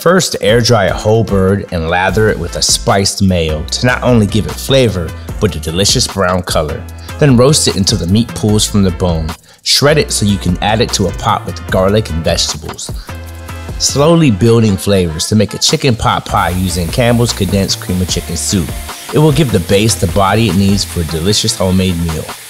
First, air dry a whole bird and lather it with a spiced mayo to not only give it flavor, but a delicious brown color. Then roast it until the meat pulls from the bone. Shred it so you can add it to a pot with garlic and vegetables. Slowly building flavors to make a chicken pot pie using Campbell's condensed cream of chicken soup. It will give the base the body it needs for a delicious homemade meal.